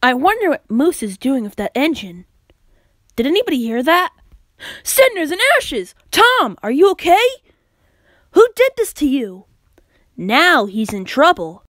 I wonder what Moose is doing with that engine. Did anybody hear that? Cinders and ashes! Tom, are you okay? Who did this to you? Now he's in trouble.